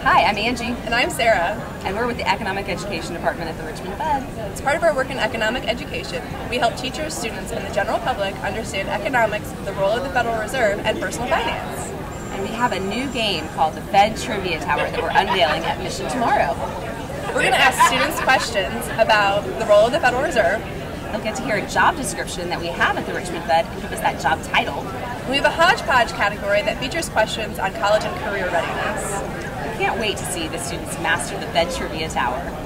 Hi, I'm Angie. And I'm Sarah. And we're with the Economic Education Department at the Richmond Fed. As part of our work in economic education, we help teachers, students, and the general public understand economics, the role of the Federal Reserve, and personal finance. And we have a new game called the Fed Trivia Tower that we're unveiling at Mission tomorrow. We're going to ask students questions about the role of the Federal Reserve. They'll get to hear a job description that we have at the Richmond Fed and give us that job title. We have a hodgepodge category that features questions on college and career readiness. I can't wait to see the students master the Fed Trivia Tower.